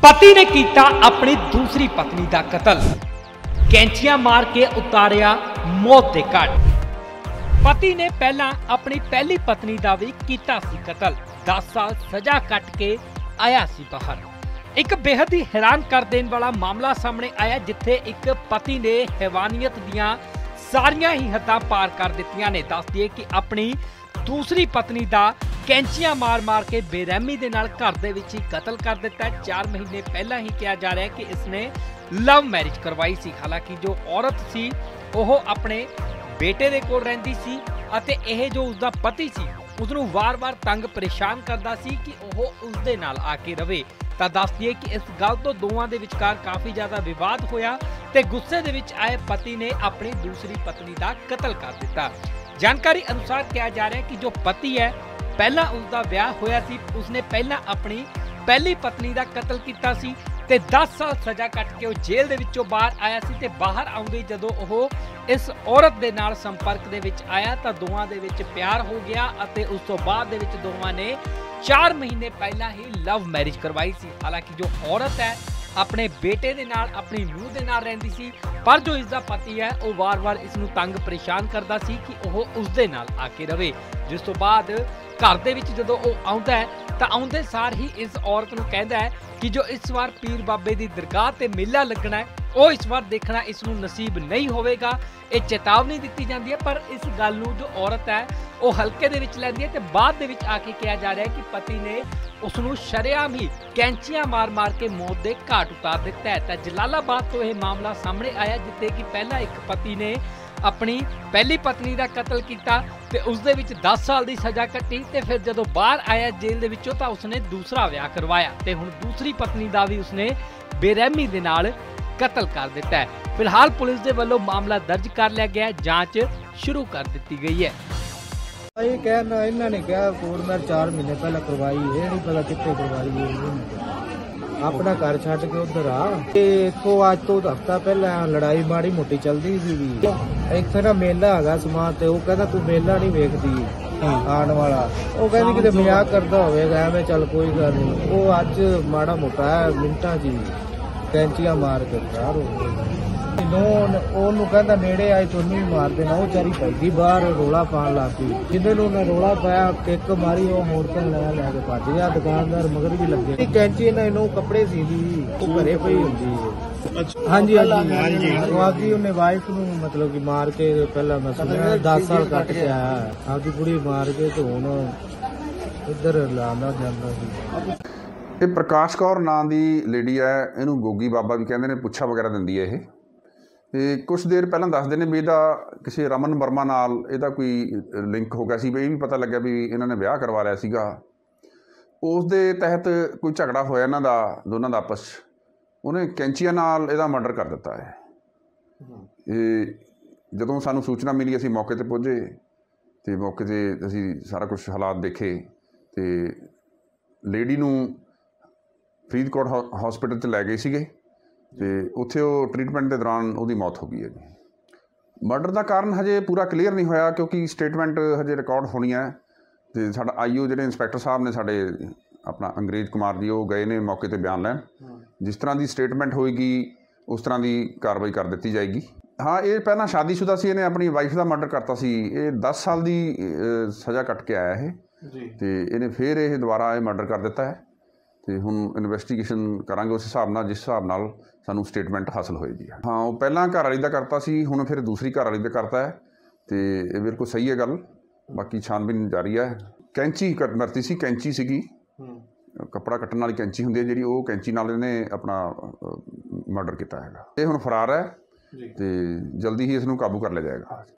पति ने कीता अपनी दूसरी पत्नी का कतल, कैंचियां मार के उतारिया मौत के घाट। पति ने पहला अपनी पहली पत्नी का भी कीता सी कतल, 10 साल सजा कट के आया सी बाहर। एक बेहद ही हैरान कर देने वाला मामला सामने आया, जिथे एक पति ने हैवानियत दियां सारियां ही हद्दां पार कर दित्तियां ने। दस दिए कि अपनी दूसरी पत्नी का कैंचियां मार मार के बेरहमी दे नाल घर दे विच ही कतल कर दिता है। 4 महीने पहला ही कहा जा रहा है कि इसने लव मैरिज करवाई सी। हालांकि जो औरत सी वो अपने बेटे दे कोल रहिंदी सी अते यह जो उसका पति सी उसनूं वार-वार तंग परेशान करदा सी कि वो उसदे नाल आके रवे। ਤਾਂ दस दिए कि इस गल तो दोवां दे विचकार काफ़ी ज़्यादा विवाद होया ते गुस्से दे विच आए पति ने अपनी दूसरी पत्नी का कतल कर दिता। जानकारी अनुसार कहा जा रहा है कि जो पति है पहला उसका ब्याह होया सी, उसने पहला अपनी पहली पत्नी का कतल किया सी ते 10 साल सजा कट के वो जेल दे विचों बाहर आया सी ते बाहर आउंदे जदों वो इस औरत दे नाल संपर्क दे विच आया तां दोवां दे विच प्यार हो गया अते उस तो बाद दे विच दोवां ने 4 महीने पहला ही लव मैरिज करवाई सी। हालांकि जो औरत है अपने बेटे दे नाल अपनी नूह दे नाल रहिंदी सी, पर जो इसका पति है वो वार-वार इसनूं तंग परेशान करदा सी कि वो उसदे नाल आके रवे। जिस तो बाद घर दे विच जदों वो आउंदा है तां आउंदे सार ही इस औरत नूं कहंदा है कि जो इस बार पीर बाबे दी दरगाह ते मेला लगना है वो इस बार देखना इसनूं नसीब नहीं होवेगा। ये चेतावनी दी जाती है, पर इस गल नूं जो औरत है वो हल्के दे विच लैंदी है ते बाद दे विच आके कहा जा रहा है कि पति ने उसनूं शरेआम ही कैंचियां मार मार के मौत के घाट उतार दिता है। तो जलालाबाद तो यह मामला सामने आया जिथे कि पहला एक पति ने अपनी पहली पत्नी का कतल किया ते उसदे विच 10 साल की सजा कट्टी ते फिर जदों बाहर आया जेल दे विचों तां उसने दूसरा विआह करवाया ते हुण दूसरी पत्नी का भी उसने बेरहमी दे नाल कतल कर दिता है। फिलहाल पुलिस दे वल्लों मामला दर्ज कर लिया गया है, जांच शुरू कर दी गई है। कहना इन्होंने कहा कोर्ट में 4 महीने पहले करवाई, ये नहीं पता कितने करवाई। अपना घर छड़ के उधर इतो अज तो हफ्ता पहले लड़ाई माड़ी मोटी चलती सी। इतने ना मेला है समान ते कहता तू मेला नहीं वेखदी आने वाला, वो कहती कि मजाक करता होगा एवं चल कोई गल नहीं। वो अज माड़ा मोटा है मिनटा जी कैंचियां मार के फरार हो गए। कहता नेड़े आए तो नहीं मार देना, वो चारी भैगी बाहर रोला पान लग पी। जिन्हें उन्हें रोला पाया किक मारी वो मोटरसाइकिल लैके भज गया। दुकानदार मगर भी लगे कैंची इन्हों कपड़े सी वो घरे पई होंगी। हाँ जी आपकी उन्हें वाइफ नूं मतलब कि मार के पहला मैं सुनिया 10 साल कट के आया, आपकी कुड़ी मार के तो हुण इधर लाना जांदा सी। ਇਹ ਪ੍ਰਕਾਸ਼ ਕੌਰ ਨਾਂ ਦੀ ਲੇਡੀ ਹੈ, ਇਹਨੂੰ ਗੋਗੀ ਬਾਬਾ ਵੀ ਕਹਿੰਦੇ ਨੇ, ਪੁੱਛਾ ਵਗੈਰਾ ਦਿੰਦੀ ਹੈ ਇਹ। ਤੇ ਕੁਛ ਦੇਰ ਪਹਿਲਾਂ ਦੱਸਦੇ ਨੇ ਵੀ ਇਹਦਾ ਕਿਸੇ ਰਮਨ ਵਰਮਾ ਨਾਲ ਇਹਦਾ ਕੋਈ ਲਿੰਕ ਹੋ ਗਿਆ ਸੀ, ਵੀ ਇਹ ਵੀ ਪਤਾ ਲੱਗਿਆ ਵੀ ਇਹਨਾਂ ਨੇ ਵਿਆਹ ਕਰਵਾ ਲਿਆ ਸੀਗਾ। ਉਸ ਦੇ ਤਹਿਤ ਕੋਈ ਝਗੜਾ ਹੋਇਆ ਇਹਨਾਂ ਦਾ ਦੋਨਾਂ ਦਾ ਆਪਸ 'ਚ, ਉਹਨੇ ਕੈਂਚੀਆਂ ਨਾਲ ਇਹਦਾ ਮਰਡਰ ਕਰ ਦਿੱਤਾ ਹੈ। ਇਹ ਜਦੋਂ ਸਾਨੂੰ ਸੂਚਨਾ ਮਿਲੀ ਅਸੀਂ ਮੌਕੇ 'ਤੇ ਪਹੁੰਚੇ ਅਤੇ ਮੌਕੇ 'ਤੇ ਅਸੀਂ ਸਾਰਾ ਕੁਛ ਹਾਲਾਤ ਦੇਖੇ ਅਤੇ ਲੇਡੀ ਨੂੰ ਫਰੀਦਕੋਟ ਹੌਸਪੀਟਲ 'ਚ ਲੈ ਗਏ ਸੀਗੇ ਅਤੇ ਉੱਥੇ ਉਹ ਟਰੀਟਮੈਂਟ ਦੇ ਦੌਰਾਨ ਉਹਦੀ ਮੌਤ ਹੋ ਗਈ ਹੈ ਜੀ। ਮਰਡਰ ਦਾ ਕਾਰਨ ਹਜੇ ਪੂਰਾ ਕਲੀਅਰ ਨਹੀਂ ਹੋਇਆ ਕਿਉਂਕਿ ਸਟੇਟਮੈਂਟ ਹਜੇ ਰਿਕਾਰਡ ਹੋਣੀ ਹੈ ਅਤੇ ਸਾਡਾ ਆਈਓ ਜਿਹੜੇ ਇੰਸਪੈਕਟਰ ਸਾਹਿਬ ਨੇ ਸਾਡੇ ਆਪਣਾ ਅੰਗਰੇਜ਼ ਕੁਮਾਰ ਜੀ, ਉਹ ਗਏ ਨੇ ਮੌਕੇ 'ਤੇ ਬਿਆਨ ਲੈਣ। ਜਿਸ ਤਰ੍ਹਾਂ ਦੀ ਸਟੇਟਮੈਂਟ ਹੋਏਗੀ ਉਸ ਤਰ੍ਹਾਂ ਦੀ ਕਾਰਵਾਈ ਕਰ ਦਿੱਤੀ ਜਾਏਗੀ। ਹਾਂ, ਇਹ ਪਹਿਲਾਂ ਸ਼ਾਦੀशुदा ਸੀ, ਇਹਨੇ ਆਪਣੀ ਵਾਈਫ ਦਾ ਮਰਡਰ ਕਰਤਾ ਸੀ। ਇਹ 10 ਸਾਲ ਦੀ ਸਜ਼ਾ ਕੱਟ ਕੇ ਆਇਆ ਇਹ ਅਤੇ ਇਹਨੇ ਫਿਰ ਇਹ ਦੁਬਾਰਾ ਇਹ ਮਰਡਰ ਕਰ ਦਿੱਤਾ ਹੈ ਅਤੇ ਹੁਣ ਇਨਵੈਸਟੀਗੇਸ਼ਨ ਕਰਾਂਗੇ ਉਸ ਹਿਸਾਬ ਨਾਲ ਜਿਸ ਹਿਸਾਬ ਨਾਲ ਸਾਨੂੰ ਸਟੇਟਮੈਂਟ ਹਾਸਲ ਹੋਏਗੀ। ਹਾਂ, ਉਹ ਪਹਿਲਾਂ ਘਰ ਵਾਲੀ ਦਾ ਕਰਤਾ ਸੀ, ਹੁਣ ਫਿਰ ਦੂਸਰੀ ਘਰ ਵਾਲੀ ਦਾ ਕਰਤਾ ਹੈ ਅਤੇ ਇਹ ਬਿਲਕੁਲ ਸਹੀ ਹੈ ਗੱਲ। ਬਾਕੀ ਛਾਨਬੀਨ ਜਾਰੀ ਹੈ। ਕੈਂਚੀ ਵਰਤੀ ਸੀ, ਕੈਂਚੀ ਸੀਗੀ, ਕੱਪੜਾ ਕੱਟਣ ਵਾਲੀ ਕੈਂਚੀ ਹੁੰਦੀ ਹੈ ਜਿਹੜੀ, ਉਹ ਕੈਂਚੀ ਨਾਲ ਇਹਨੇ ਆਪਣਾ ਮਰਡਰ ਕੀਤਾ ਹੈਗਾ। ਇਹ ਹੁਣ ਫਰਾਰ ਹੈ ਅਤੇ ਜਲਦੀ ਹੀ ਇਸ ਨੂੰ ਕਾਬੂ ਕਰ ਲਿਆ ਜਾਏਗਾ।